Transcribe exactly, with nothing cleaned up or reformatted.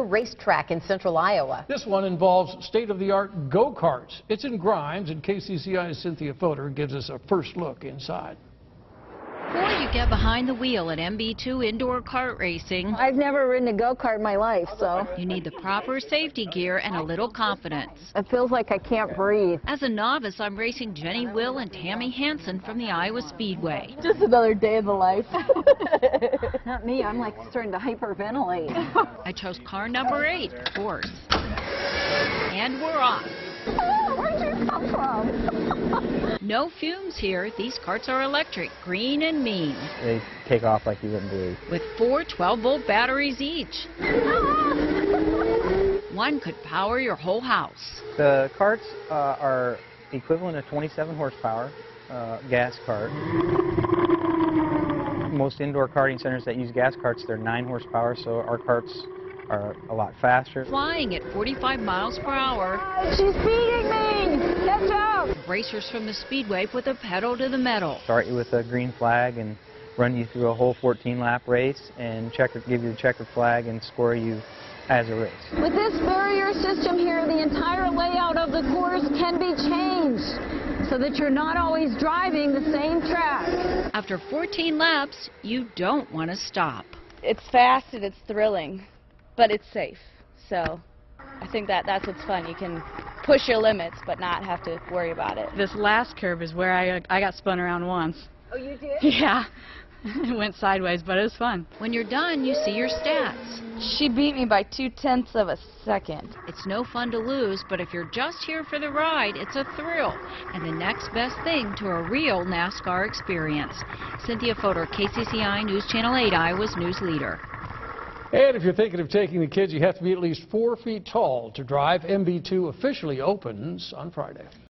new racetrack in central Iowa. This one involves state-of-the-art go-karts. It's in Grimes, and K C C I's Cynthia Fodor gives us a first look inside. Before you get behind the wheel at M B two indoor kart racing, I've never ridden a go-kart in my life, so you need the proper safety gear and a little confidence. it feels like I can't breathe. As a novice, I'm racing Jenny Will and Tammy Hansen from the Iowa Speedway. Just another day in the life. Not me, I'm like starting to hyperventilate. I chose car number eight, of course. And we're off. Oh, where'd you come from? No fumes here. These karts are electric, green and mean. They take off like you wouldn't believe. With four twelve volt batteries each. One could power your whole house. The carts uh, are equivalent to twenty-seven horsepower uh, gas cart. Most indoor karting centers that use gas carts, they're nine horsepower, so our carts are a lot faster. Flying at forty-five miles per hour. She's beating me! Catch up! Racers from the Speedway put the pedal to the metal. Start you with a green flag and run you through a whole fourteen lap race and checker, give you the checkered flag and score you as a race. With this barrier system here, the entire layout of the course can be changed so that you're not always driving the same track. After fourteen laps, you don't want to stop. It's fast and it's thrilling, but it's safe. So I think that that's what's fun. You can push your limits but not have to worry about it. This last curve is where I, I got spun around once. Oh, you did? Yeah. It went sideways, but it was fun. When you're done, you see your stats. She beat me by two-tenths of a second. It's no fun to lose, but if you're just here for the ride, it's a thrill and the next best thing to a real NASCAR experience. Cynthia Fodor, K C C I News Channel eight, Iowa's news leader. And if you're thinking of taking the kids, you have to be at least four feet tall to drive. M B two officially opens on Friday.